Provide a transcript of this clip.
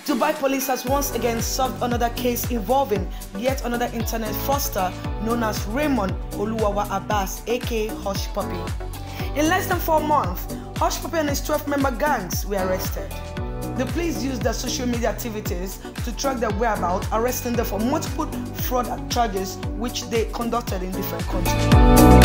Dubai police has once again solved another case involving yet another internet fraudster known as Raymond Oluwawa Abbas, aka Hushpuppi. In less than 4 months, Hushpuppi and his 12-member gangs were arrested. The police used their social media activities to track their whereabouts, arresting them for multiple fraud charges which they conducted in different countries.